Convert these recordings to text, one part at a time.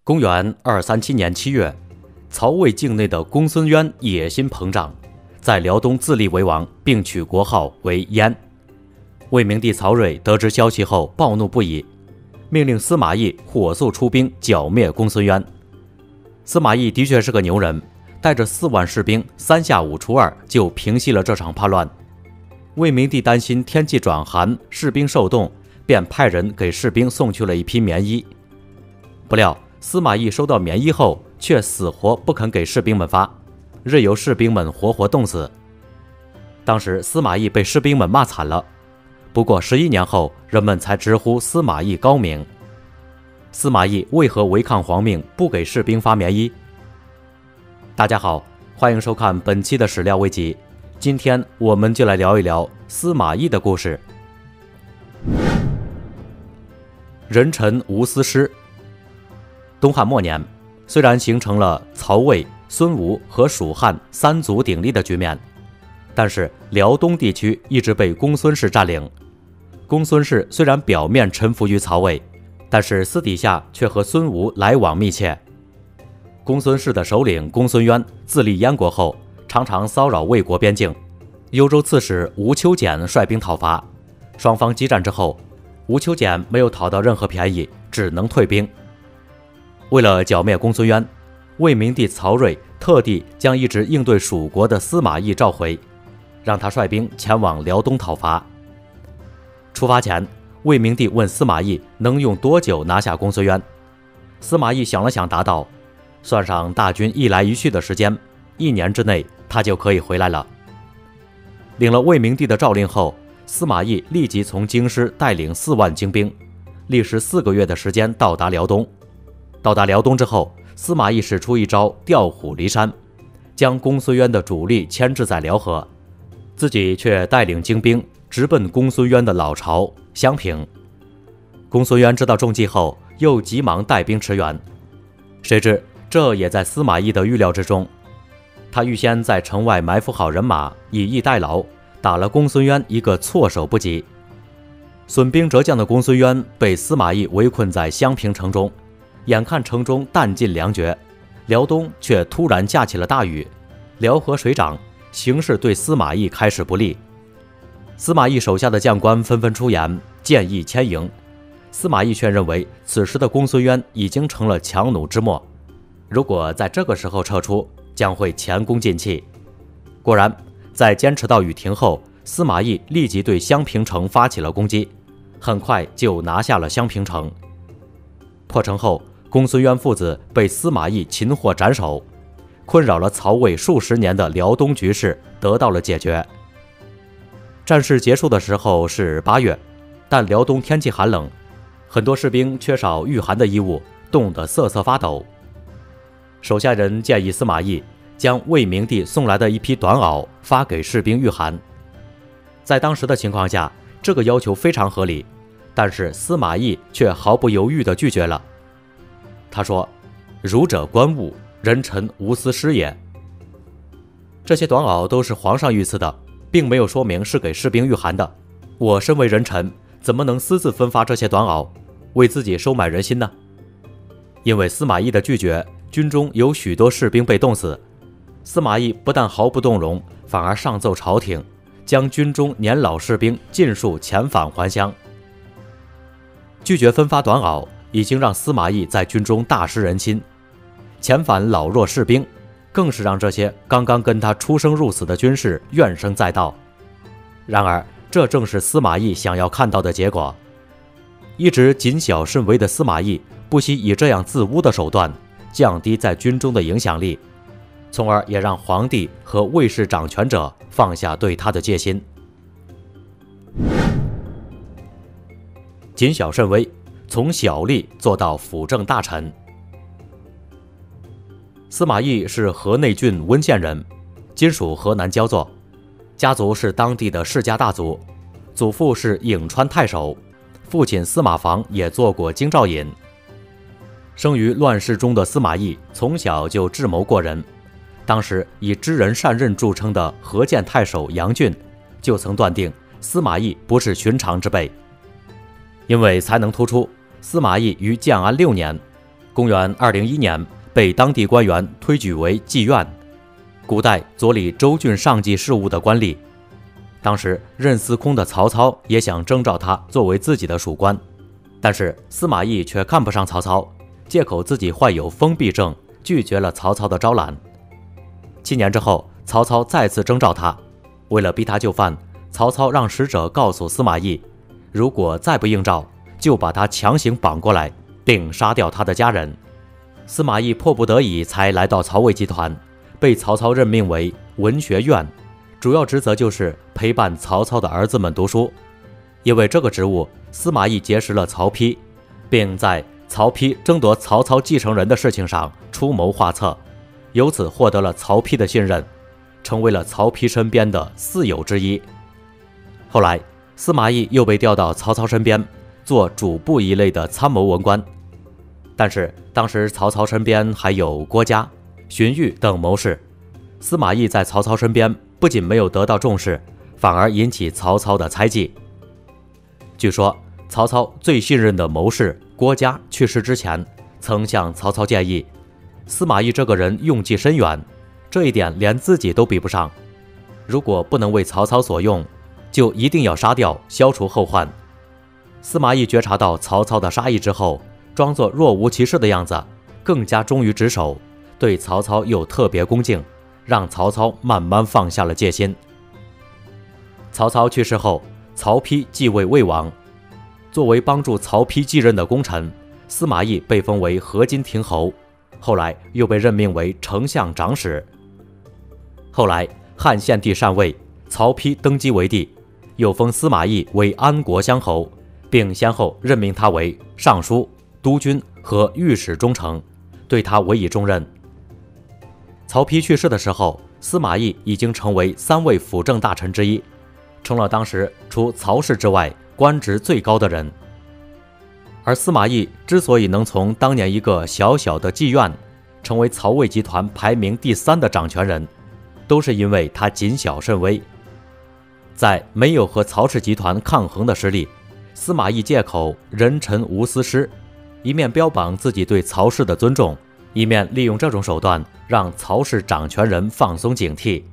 公元237年7月，曹魏境内的公孙渊野心膨胀，在辽东自立为王，并取国号为燕。魏明帝曹睿得知消息后暴怒不已，命令司马懿火速出兵剿灭公孙渊。司马懿的确是个牛人，带着4万士兵3下5除2就平息了这场叛乱。魏明帝担心天气转寒，士兵受冻，便派人给士兵送去了一批棉衣。不料司马懿收到棉衣后，却死活不肯给士兵们发，任由士兵们活活冻死。当时司马懿被士兵们骂惨了，不过11年后，人们才直呼司马懿高明。司马懿为何违抗皇命，不给士兵发棉衣？大家好，欢迎收看本期的史料危集。今天我们就来聊一聊司马懿的故事。人臣无私师。东汉末年，虽然形成了曹魏、孙吴和蜀汉3足鼎立的局面，但是辽东地区一直被公孙氏占领。公孙氏虽然表面臣服于曹魏，但是私底下却和孙吴来往密切。公孙氏的首领公孙渊自立燕国后，常常骚扰魏国边境。幽州刺史吴秋俭率兵讨伐，双方激战之后，吴秋俭没有讨到任何便宜，只能退兵。为了剿灭公孙渊，魏明帝曹睿特地将一直应对蜀国的司马懿召回，让他率兵前往辽东讨伐。出发前，魏明帝问司马懿能用多久拿下公孙渊。司马懿想了想，答道：算上大军一来一去的时间，1年之内他就可以回来了。领了魏明帝的诏令后，司马懿立即从京师带领4万精兵，历时4个月的时间到达辽东。到达辽东之后，司马懿使出一招调虎离山，将公孙渊的主力牵制在辽河，自己却带领精兵直奔公孙渊的老巢襄平。公孙渊知道中计后，又急忙带兵驰援，谁知这也在司马懿的预料之中。他预先在城外埋伏好人马，以逸待劳，打了公孙渊一个措手不及。损兵折将的公孙渊被司马懿围困在襄平城中，眼看城中弹尽粮绝，辽东却突然下起了大雨，辽河水涨，形势对司马懿开始不利。司马懿手下的将官纷纷出言，建议迁营。司马懿却认为此时的公孙渊已经成了强弩之末，如果在这个时候撤出，将会前功尽弃。果然，在坚持到雨停后，司马懿立即对襄平城发起了攻击，很快就拿下了襄平城。破城后，公孙渊父子被司马懿擒获斩首，困扰了曹魏数十年的辽东局势得到了解决。战事结束的时候是8月，但辽东天气寒冷，很多士兵缺少御寒的衣物，冻得瑟瑟发抖。手下人建议司马懿将魏明帝送来的一批短袄发给士兵御寒。在当时的情况下，这个要求非常合理，但是司马懿却毫不犹豫地拒绝了。他说：儒者观物，人臣无私师也。这些短袄都是皇上御赐的，并没有说明是给士兵御寒的。我身为人臣，怎么能私自分发这些短袄，为自己收买人心呢？因为司马懿的拒绝，军中有许多士兵被冻死。司马懿不但毫不动容，反而上奏朝廷，将军中年老士兵尽数遣返还乡。拒绝分发短袄已经让司马懿在军中大失人心，遣返老弱士兵更是让这些刚刚跟他出生入死的军士怨声载道。然而这正是司马懿想要看到的结果。一直谨小慎微的司马懿不惜以这样自污的手段降低在军中的影响力，从而也让皇帝和魏氏掌权者放下对他的戒心。谨小慎微，从小吏做到辅政大臣。司马懿是河内郡温县人，今属河南焦作，家族是当地的世家大族，祖父是颍川太守，父亲司马防也做过京兆尹。生于乱世中的司马懿从小就智谋过人，当时以知人善任著称的河间太守杨俊就曾断定司马懿不是寻常之辈。因为才能突出，司马懿于建安6年公元201年被当地官员推举为妓院，古代佐理州郡上级事务的官吏。当时任司空的曹操也想征召他作为自己的属官，但是司马懿却看不上曹操，借口自己患有封闭症，拒绝了曹操的招揽。7年之后，曹操再次征召他，为了逼他就范，曹操让使者告诉司马懿，如果再不应召，就把他强行绑过来，并杀掉他的家人。司马懿迫不得已才来到曹魏集团，被曹操任命为文学院，主要职责就是陪伴曹操的儿子们读书。因为这个职务，司马懿结识了曹丕，并在曹丕争夺曹操继承人的事情上出谋划策，由此获得了曹丕的信任，成为了曹丕身边的4友之一。后来，司马懿又被调到曹操身边，做主簿一类的参谋文官。但是当时曹操身边还有郭嘉、荀彧等谋士，司马懿在曹操身边不仅没有得到重视，反而引起曹操的猜忌。据说曹操最信任的谋士郭嘉去世之前，曾向曹操建议，司马懿这个人用计深远，这一点连自己都比不上，如果不能为曹操所用，就一定要杀掉，消除后患。司马懿觉察到曹操的杀意之后，装作若无其事的样子，更加忠于职守，对曹操又特别恭敬，让曹操慢慢放下了戒心。曹操去世后，曹丕继位魏王，作为帮助曹丕继任的功臣，司马懿被封为河津亭侯，后来又被任命为丞相长史。后来汉献帝禅位，曹丕登基为帝，又封司马懿为安国乡侯，并先后任命他为尚书、督军和御史中丞，对他委以重任。曹丕去世的时候，司马懿已经成为3位辅政大臣之一，成了当时除曹氏之外官职最高的人。而司马懿之所以能从当年一个小小的妓院成为曹魏集团排名第3的掌权人，都是因为他谨小慎微。在没有和曹氏集团抗衡的时里，司马懿借口人臣无私师，一面标榜自己对曹氏的尊重，一面利用这种手段让曹氏掌权人放松警惕。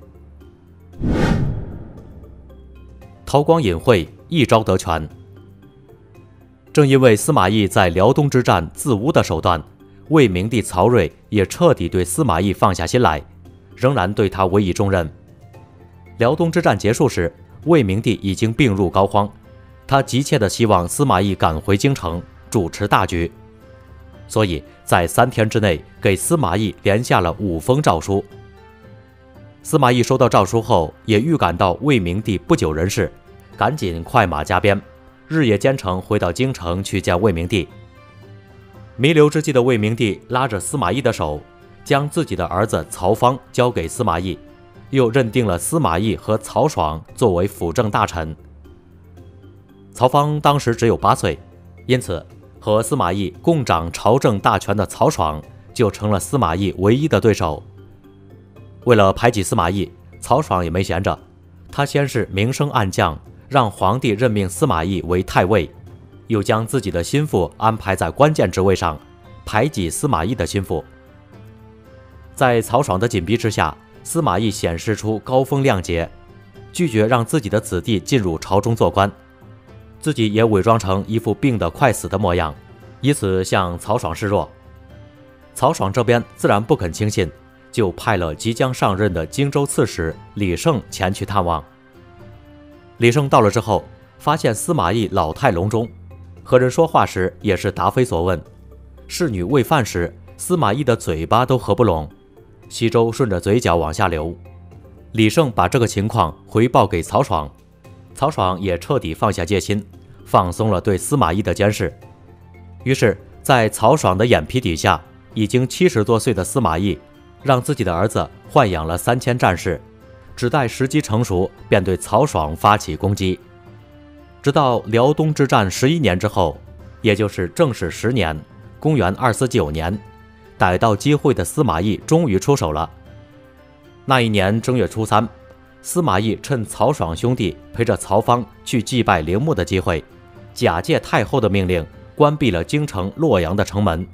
韬光隐晦，一招得权。正因为司马懿在辽东之战自污的手段，魏明帝曹睿也彻底对司马懿放下心来，仍然对他委以重任。辽东之战结束时，魏明帝已经病入膏肓，他急切地希望司马懿赶回京城主持大局，所以在3天之内给司马懿连下了5封诏书。司马懿收到诏书后，也预感到魏明帝不久人世，赶紧快马加鞭，日夜兼程回到京城去见魏明帝。弥留之际的魏明帝拉着司马懿的手，将自己的儿子曹芳交给司马懿，又认定了司马懿和曹爽作为辅政大臣。曹芳当时只有8岁，因此和司马懿共掌朝政大权的曹爽就成了司马懿唯一的对手。为了排挤司马懿，曹爽也没闲着，他先是明升暗降，让皇帝任命司马懿为太尉，又将自己的心腹安排在关键职位上，排挤司马懿的心腹。在曹爽的紧逼之下，司马懿显示出高风亮节，拒绝让自己的子弟进入朝中做官，自己也伪装成一副病得快死的模样，以此向曹爽示弱。曹爽这边自然不肯轻信，就派了即将上任的荆州刺史李胜前去探望。李胜到了之后，发现司马懿老态龙钟，和人说话时也是答非所问，侍女喂饭时，司马懿的嘴巴都合不拢，稀粥顺着嘴角往下流。李胜把这个情况回报给曹爽，曹爽也彻底放下戒心，放松了对司马懿的监视。于是在曹爽的眼皮底下，已经70多岁的司马懿让自己的儿子豢养了3000战士，只待时机成熟，便对曹爽发起攻击。直到辽东之战11年之后，也就是正始10年，公元249年，逮到机会的司马懿终于出手了。那一年正月初3，司马懿趁曹爽兄弟陪着曹芳去祭拜陵墓的机会，假借太后的命令关闭了京城洛阳的城门，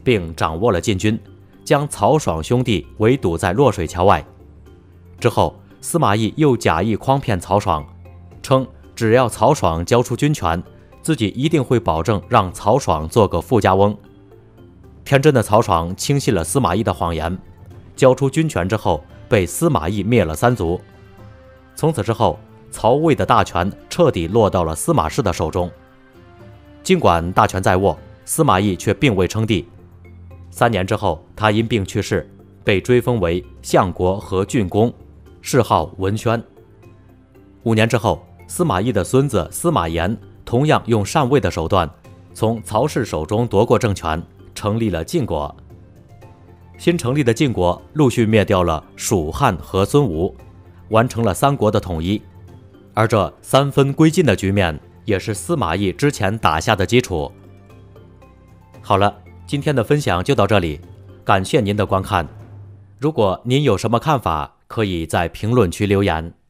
并掌握了禁军，将曹爽兄弟围堵在洛水桥外。之后，司马懿又假意诓骗曹爽，称只要曹爽交出军权，自己一定会保证让曹爽做个富家翁。天真的曹爽轻信了司马懿的谎言，交出军权之后，被司马懿灭了三族。从此之后，曹魏的大权彻底落到了司马氏的手中。尽管大权在握，司马懿却并未称帝。3年之后，他因病去世，被追封为相国和郡公，谥号文宣。5年之后，司马懿的孙子司马炎同样用禅位的手段，从曹氏手中夺过政权，成立了晋国。新成立的晋国陆续灭掉了蜀汉和孙吴，完成了3国的统一。而这3分归晋的局面，也是司马懿之前打下的基础。好了，今天的分享就到这里，感谢您的观看。如果您有什么看法，可以在评论区留言。